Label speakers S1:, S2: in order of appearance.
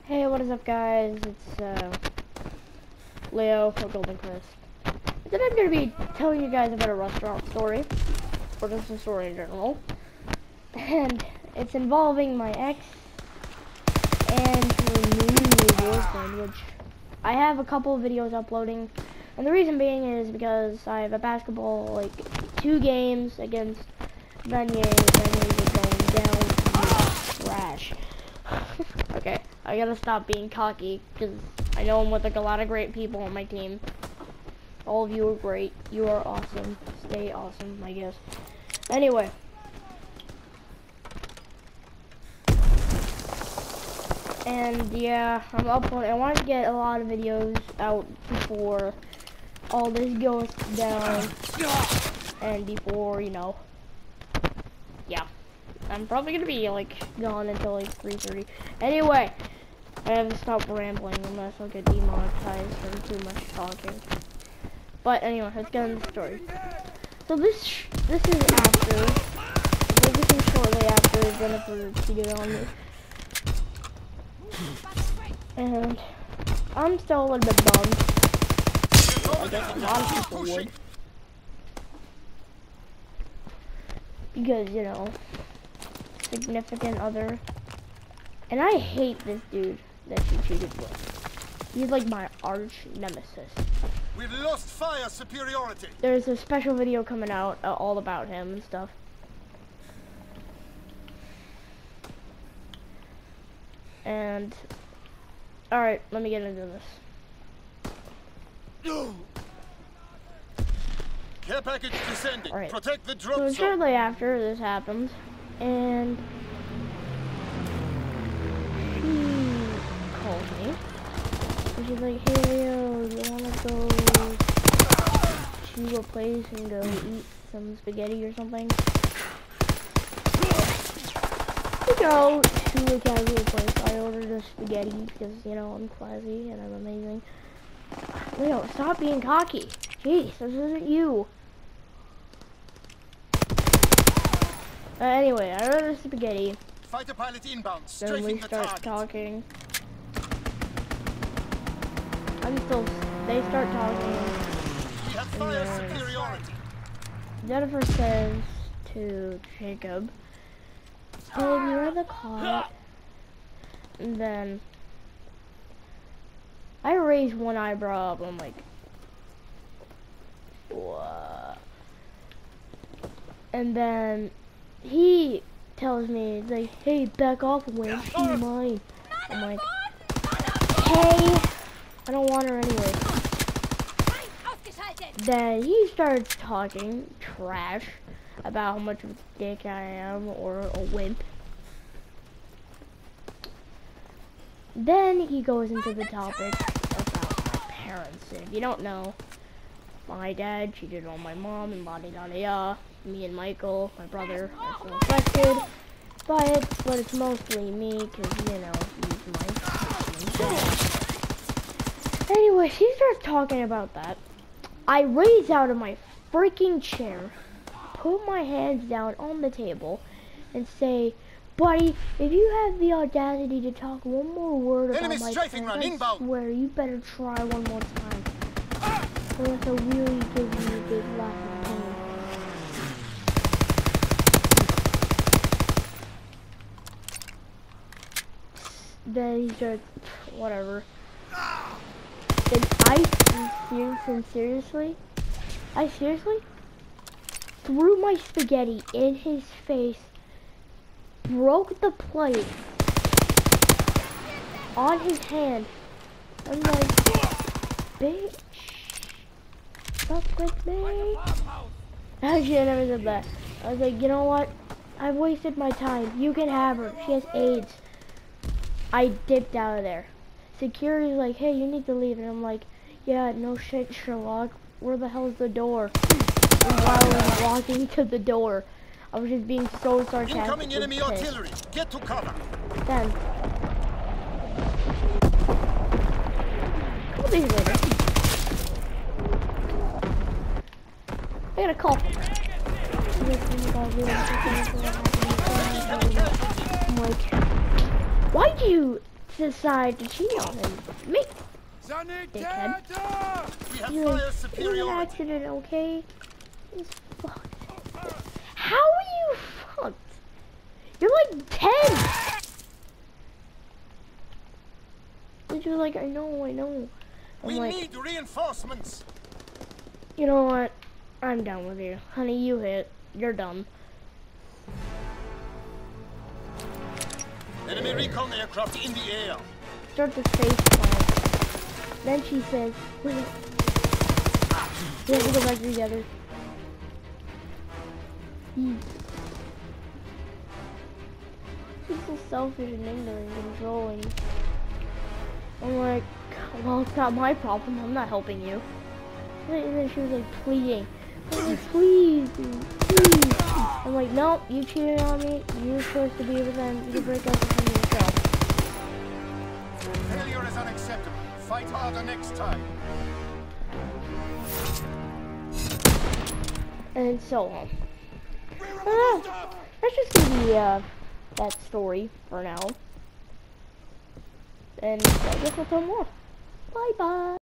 S1: Hey, what is up, guys? It's Leo from Golden Quest. Today I'm going to be telling you guys about a restaurant story, or just a story in general. And it's involving my ex and her new boyfriend, which I have a couple of videos uploading. And the reason being is because I have a basketball, like, 2 games against Vanier. Vanier is going down trash. Okay, I gotta stop being cocky, because I know I'm with like a lot of great people on my team. All of you are great. You are awesome. Stay awesome, I guess. Anyway. And yeah, I'm uploading. I want to get a lot of videos out before all this goes down. And before, you know. Yeah. I'm probably gonna be like gone until like 3:30. Anyway, I have to stop rambling unless I'll get demonetized from too much talking. But anyway, let's get into the story. So this is after, like, this is shortly after Jennifer cheated on me, and I'm still a little bit bummed. I guess a lot of people would, because, you know, significant other, and I hate this dude that she cheated with. He's like my arch nemesis.
S2: We've lost fire superiority.
S1: There's a special video coming out all about him and stuff. And alright, let me get into this.
S2: Care package descending.
S1: All right.
S2: Protect the drop
S1: So
S2: zone.
S1: shortly after this happened, and she called me, and she's like, "Hey Leo, do you wanna go to a place and go eat some spaghetti or something?" We go to a casual place. I ordered a spaghetti because, you know, I'm classy and I'm amazing. Leo, stop being cocky. Jeez, this isn't you. Anyway, I ordered spaghetti.
S2: Fighter pilot inbound.
S1: Then we
S2: Strafing the
S1: start
S2: target.
S1: talking. They start talking.
S2: We have fire
S1: then
S2: superiority.
S1: Jennifer says to Jacob, "Babe, you're the cop." And then I raise one eyebrow up. I'm like, what? And then he tells me, he's like, "Hey, back off, Wayne. She's mine." I'm like, "Hey, I don't want her anyway." Then he starts talking trash about how much of a dick I am, or a wimp. Then he goes into the topic about my parents. And if you don't know, my dad cheated on my mom and la-di-da-di-da. Me and Michael, my brother, are still affected by it, but it's mostly me because, you know, he's my dad. Anyway, he starts talking about that. I raise out of my freaking chair, put my hands down on the table, and say, "Buddy, if you have the audacity to talk one more word about
S2: Enemy
S1: my
S2: strafing
S1: parents,
S2: run
S1: I
S2: inbound.
S1: swear you better try one more time. Unless I really give you a big laugh of pain." Then he starts, whatever. Then I seriously threw my spaghetti in his face, broke the plate on his hand. I'm like, "Bitch, fuck with me." Actually, I never said that. I was like, "You know what? I've wasted my time. You can have her. She has AIDS." I dipped out of there. Security's like, "Hey, you need to leave." And I'm like, "Yeah, no shit, Sherlock. Where the hell's the door?" And while I was walking to the door, I was just being so sarcastic.
S2: Incoming enemy
S1: and pissed.
S2: artillery. Get to cover.
S1: Then, a couple days later, I got a call. I'm like, "Why'd you decide to cheat on me. Dickhead.
S2: We have
S1: You're
S2: fire
S1: like, it was an
S2: superiority.
S1: accident, okay? It's fucked. How are you fucked? You're like 10! And you're like, I know. I'm
S2: We
S1: like,
S2: need reinforcements.
S1: you know what? I'm done with you. Honey, you hit. You're done.
S2: Enemy recon aircraft in the air.
S1: Start the face plant. Then she says, wait. We have to go back together. She's so selfish and ignorant and controlling. I'm like, well, it's not my problem. I'm not helping you. And then she was like pleading. I'm like, please, dude, please. I'm like, nope, you cheated on me. You're supposed to be with them. You break up with them yourself.
S2: Failure is unacceptable. Fight harder next time.
S1: And so on. That's just gonna be that story for now. And I guess I'll tell more. Bye bye.